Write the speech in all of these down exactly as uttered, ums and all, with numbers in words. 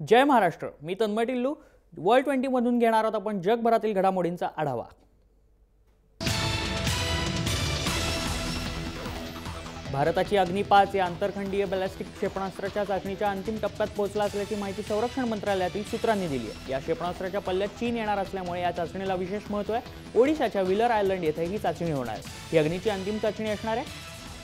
जय महाराष्ट्र. मी Tanmay Tillu. World twenty मधून घेणार आहोत आपण जगभरातील घडामोडींचा आढावा. भारताची अग्नी पाच या आंतरखंडीय बॅलिस्टिक क्षेपणास्त्राच्या चाचणीच्या अंतिम टप्प्यात पोहोचला असल्याची माहिती संरक्षण मंत्रालयातील सूत्रांनी दिली आहे. या क्षेपणास्त्राच्या पल्ल्यात चीन येणार असल्यामुळे या चाचणीला विशेष महत्त्व आहे. ओडिशाच्या व्हीलर आयलंड येथे ही चाचणी होणार आहे. ही अग्नीची अंतिम चाचणी असणार आहे.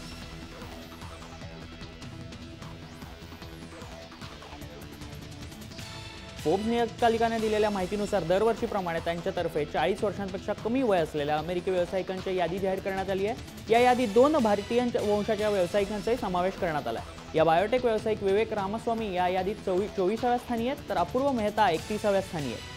फोर्ब्स नियतकालिकाने दिलेल्या माहितीनुसार दरवर्षीप्रमाणे त्यांच्यातर्फे चाळीस वर्षांपेक्षा कमी वय असलेल्या अमेरिकी व्यावसायिकांची यादी जाहीर करण्यात आली आहे. या यादीत दोन भारतीय वंशाच्या व्यावसायिकांचाही समावेश करण्यात आला आहे. या बायोटेक व्यावसायिक विवेक रामास्वामी या यादीत चोवीसाव्या स्थानी आहेत, तर अपूर्व मेहता एकतीसाव्या स्थानी आहेत.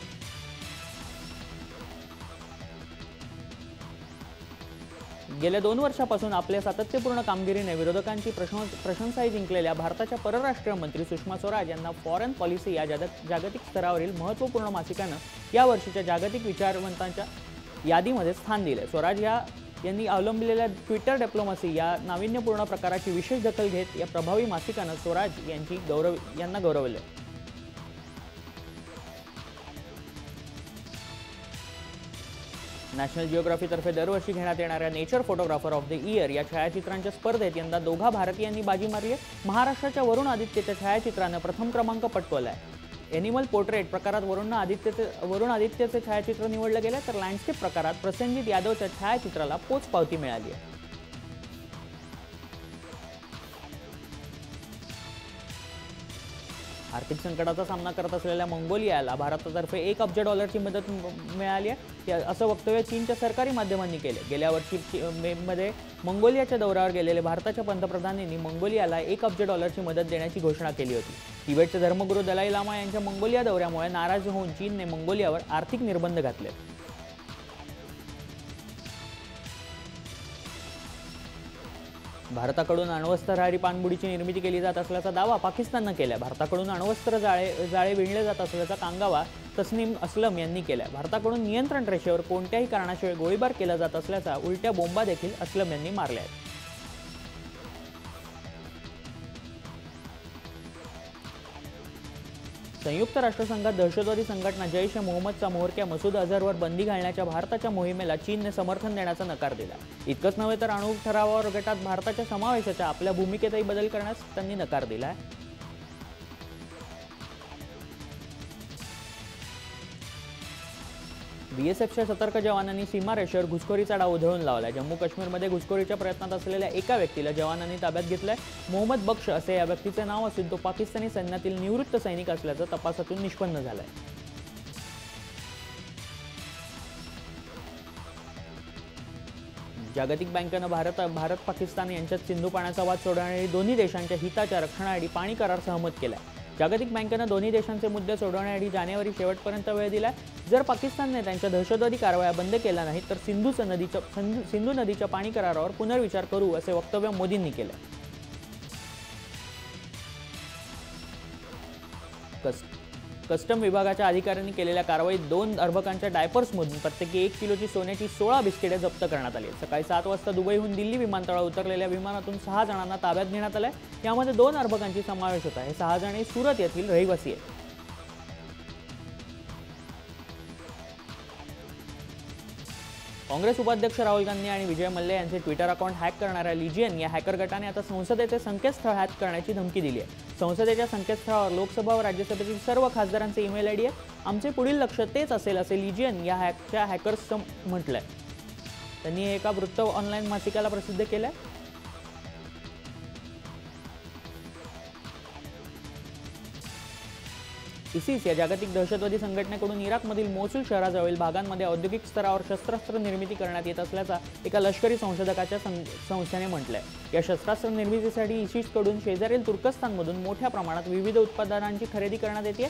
गेल्या दोन वर्षापासून आपल्या सातत्यपूर्ण कामगिरीने विरोधकांची प्रशंसाही जिंकलेल्या भारताच्या परराष्ट्र मंत्री सुषमा स्वराज यांना फॉरेन पॉलिसी या जागतिक स्तरावरील महत्त्वपूर्ण मासिकानं या वर्षीच्या जागतिक विचारवंतांच्या यादीमध्ये स्थान दिले. स्वराज या यांनी अवलंबलेल्या ट्विटर डिप्लोमसी या नाविन्यपूर्ण प्रकाराची विशेष दखल घेत या प्रभावी मासिकानं स्वराज यांची गौरव यांना गौरवले. नॅशनल जिओग्राफीतर्फे दरवर्षी घेण्यात येणाऱ्या nature photographer of the year या छायाचित्रांच्या स्पर्धेत यंदा दोघा भारतीयांनी बाजी मारली आहे. महाराष्ट्राच्या वरुण आदित्यच्या छायाचित्रानं प्रथम क्रमांक पटकावला आहे. एनिमल पोर्ट्रेट प्रकारात वरुण आदित्यचे वरुण आदित्यचे छायाचित्र निवडले गेले, तर लँडस्केप प्रकारात प्रसेनजीत यादवच्या छायाचित्राला पोचपावती मिळाली आहे. आर्थिक संकटाचा सामना करत असलेल्या मंगोलियाला भारतातर्फे एक अब्ज डॉलरची मदत मिळाली आहे, असं वक्तव्य चीनच्या सरकारी माध्यमांनी केले. गेल्या वर्षी मे मध्ये मंगोलियाच्या दौऱ्यावर गेलेले भारताच्या पंतप्रधानांनी मंगोलियाला एक अब्ज डॉलरची मदत देण्याची घोषणा केली होती. तिबेटचे धर्मगुरू दलाई लामा यांच्या मंगोलिया दौऱ्यामुळे नाराज होऊन चीनने मंगोलियावर आर्थिक निर्बंध घातले. भारताकडून अण्वस्त्र राहरी पाणबुडीची निर्मिती केली जात असल्याचा दावा पाकिस्ताननं केला. भारताकडून अण्वस्त्र जाळे जाळे विणले जात असल्याचा कांगावा तस्नीम असलम यांनी केला. भारताकडून नियंत्रण रेषेवर कोणत्याही कारणाशिवाय गोळीबार केला जात असल्याचा उलट्या बोंबा देखील असलम यांनी मारल्या आहेत. संयुक्त राष्ट्रसंघात दहशतवादी संघटना जैश ए मोहम्मदचा म्होरक्या मसूद अझहरवर बंदी घालण्याच्या भारताच्या मोहिमेला चीनने समर्थन देण्याचा नकार दिला. इतकंच नव्हे तर अणु ठरावावर गटात भारताच्या समावेशाच्या आपल्या भूमिकेतही बदल करण्यास त्यांनी नकार दिला आहे. बीएसएफच्या सतर्क जवानांनी सीमा रेषेवर घुसखोरीचा डाव उधळून लावला. जम्मू काश्मीरमध्ये घुसखोरीच्या प्रयत्नात असलेल्या एका व्यक्तीला जवानांनी ताब्यात घेतलंय. मोहम्मद बक्श असे या व्यक्तीचे नाव असून तो पाकिस्तानी सैन्यातील निवृत्त सैनिक असल्याचं तपासातून निष्पन्न झालंय. जागतिक बँकेनं भारत भारत पाकिस्तान यांच्यात सिंधू पाण्याचा वाद सोडवणारी दोन्ही देशांच्या हिताच्या रक्षणासाठी पाणी करार सहमत केलाय. जागतिक बँकेनं दोन्ही देशांचे मुद्दे सोडवण्यासाठी जानेवारी शेवटपर्यंत वेळ दिलाय. जर पाकिस्तानने त्यांच्या दहशतवादी कारवाया बंद केल्या नाहीत तर सिंधू नदीच्या सिंधू नदीच्या पाणी करारावर पुनर्विचार करू असे वक्तव्य मोदींनी केले. कस्टम विभागाच्या अधिकाऱ्यांनी केलेल्या कारवाईत दोन अर्भकांच्या डायपर्समधून प्रत्येकी एक किलोची सोन्याची सोळा बिस्किटे जप्त करण्यात आली. सकाळी सात वाजता दुबईहून दिल्ली विमानतळावर उतरलेल्या विमानातून सहा जणांना ताब्यात घेण्यात आलंय. यामध्ये दोन अर्भकांची समावेश होता. हे सहा जण सुरत येथील रहिवासी आहेत. काँग्रेस उपाध्यक्ष राहुल गांधी आणि विजय मल्ल्या यांचे ट्विटर अकाउंट हॅक करणाऱ्या लिजियन या हॅकर गटाने आता संसदेचे संकेतस्थळ हॅक करण्याची धमकी दिली आहे. संसदेच्या संकेतस्थळावर लोकसभा व राज्यसभेतील सर्व खासदारांचे ईमेल आयडी आहे. आमचे पुढील लक्ष तेच असेल असे लिजियन या हॅकच्या हॅकर्सचं म्हटलंय. त्यांनी एका वृत्त ऑनलाईन मासिकाला प्रसिद्ध केलंय. इसिस या जागतिक दहशतवादी संघटनेकडून इराकमधील मोसुल शहराजवळील भागांमध्ये औद्योगिक स्तरावर शस्त्रास्त्र निर्मिती करण्यात येत असल्याचा एका लष्करी संशोधकाच्या संस्थेने म्हटलंय. या शस्त्रास्त्र निर्मितीसाठी इसिसकडून शेजारील तुर्कस्तानमधून मोठ्या प्रमाणात विविध उत्पादनांची खरेदी करण्यात येते.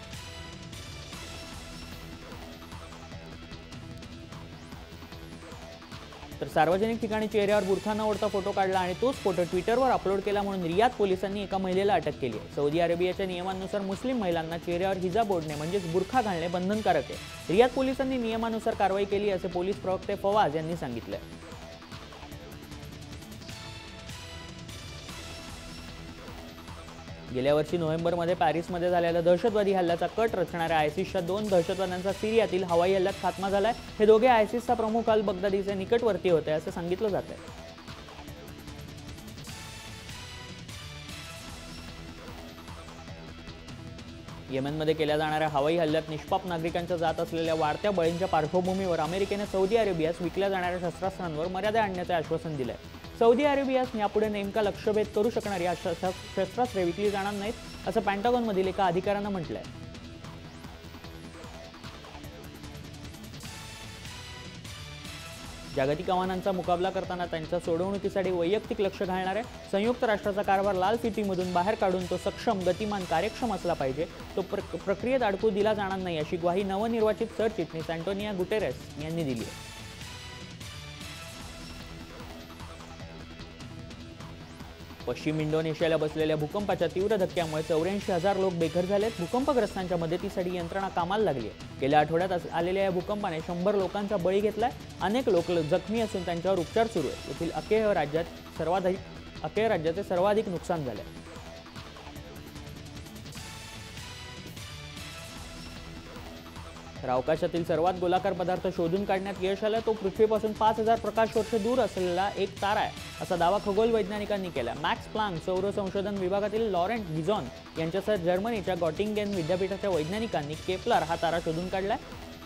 तर सार्वजनिक ठिकाणी चेहऱ्यावर बुरखा न ओढता फोटो काढला आणि तोच फोटो ट्विटरवर अपलोड केला म्हणून रियाद पोलिसांनी एका महिलेला अटक केली आहे. सौदी अरेबियाच्या नियमानुसार मुस्लिम महिलांना चेहऱ्यावर हिजाब ओढणे म्हणजेच बुरखा घालणे बंधनकारक आहे. रियाद पोलिसांनी नियमानुसार कारवाई केली असे पोलीस प्रवक्ते फवाज यांनी सांगितले. गेल्या वर्षी नोव्हेंबरमध्ये पॅरिसमध्ये झालेल्या दहशतवादी हल्ल्याचा कट रचणाऱ्या आयसिसच्या दोन दहशतवाद्यांचा सिरियातील हवाई हल्ल्यात खात्मा झालाय। हे दोघे आयसिसचा प्रमुख अल बगदादीचे निकटवर्ती होते असे सांगितलं जात आहे। येमेनमध्ये केल्या जाणाऱ्या हवाई हल्ल्यात निष्पाप नागरिकांच्या जात असलेल्या वाढत्या बळींच्या पार्श्वभूमीवर अमेरिकेने सौदी अरेबियास विकल्या जाणाऱ्या शस्त्रास्त्रांवर मर्यादा आणण्याचे आश्वासन दिले आहे। सौदी अरेबियास यापुढे नेमका लक्ष्यभेद करू शकणारी शस्त्रास्त्रे विकली जाणार नाहीत असं पेंटागॉनमधील एका अधिकाऱ्यानं म्हटलंय। जागतिक आव्हानांचा मुकाबला करताना त्यांच्या सोडवणुकीसाठी वैयक्तिक लक्ष घालणाऱ्या संयुक्त राष्ट्राचा कारभार लाल फितीमधून बाहेर काढून तो सक्षम, गतिमान, कार्यक्षम असला पाहिजे। तो प्र प्रक्रियेत अडकू दिला जाणार नाही अशी ग्वाही नवनिर्वाचित सरचिटणीस अँटोनिया गुटेरेस यांनी दिली आहे। पश्चिम इंडोनेशियाला बसलेल्या भूकंपाच्या तीव्र धक्क्यामुळे चौऱ्याऐंशी हजार लोक बेघर झालेत। भूकंपग्रस्तांच्या मदतीसाठी यंत्रणा कामाला लागली आहे। गेल्या आठवड्यात आलेल्या या भूकंपाने शंभर लोकांचा बळी घेतलाय। अनेक लोक जखमी असून त्यांच्यावर उपचार सुरू आहेत। येथील अकेह राज्यात सर्वाधिक अकेह राज्याचे सर्वाधिक नुकसान झाले। तर अवकाशातील सर्वात गोलाकार पदार्थ शोधून काढण्यात यश आलं। तो पृथ्वीपासून पाच हजार प्रकाश वर्ष दूर असलेला एक तारा आहे असा दावा खगोल वैज्ञानिकांनी केला। मॅक्स प्लांक सौर संशोधन विभागातील लॉरेंट गिझॉन यांच्यासह जर्मनीच्या गॉटिंगेन विद्यापीठाच्या वैज्ञानिकांनी केपलर हा तारा शोधून काढलाय।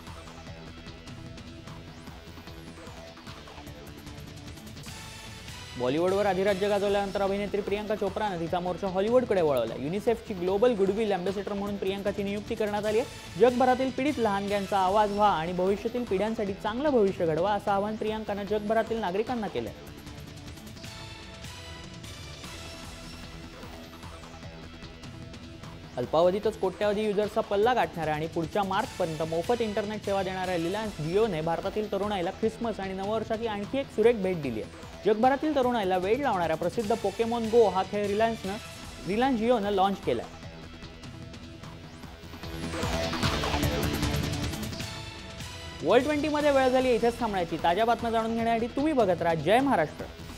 बॉलिवूडवर अधिराज्य गाजवल्यानंतर अभिनेत्री प्रियांका चोप्रानं तिचा मोर्चा हॉलिवूडकडे वळवला। युनिसेफची ग्लोबल गुडविल अँबॅसेडर म्हणून प्रियांकाची नियुक्ती करण्यात आली आहे। जगभरातील पीडित लहानग्यांचा आवाज व्हा आणि भविष्यातील पिढ्यांसाठी चांगलं भविष्य घडवा असं आवाहन प्रियांकानं जगभरातील नागरिकांना केलंय। अल्पावधीतच कोट्यावधी युजर्सचा पल्ला गाठणाऱ्या आणि पुढच्या मार्चपर्यंत मोफत इंटरनेट सेवा देणाऱ्या रिलायन्स जिओने भारतातील तरुणाईला ख्रिसमस आणि नववर्षाची आणखी एक सुरेख भेट दिली आहे। जगभरातील तरुणाईला वेड लावणाऱ्या प्रसिद्ध पोकेमॉन गो हा खेळ रिलायन्सनं रिलायन्स जिओनं लॉन्च केलाय। वर्ल्ड ट्वेंटी मध्ये वेळ झाली इथेच थांबण्याची। ताज्या बातम्या जाणून घेण्यासाठी तुम्ही बघत राहा जय महाराष्ट्र।